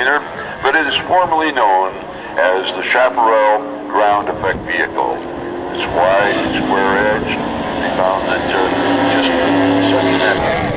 liner, but it is formally known as the Chaparral ground effect vehicle. It's wide, square-edged. They found that just such that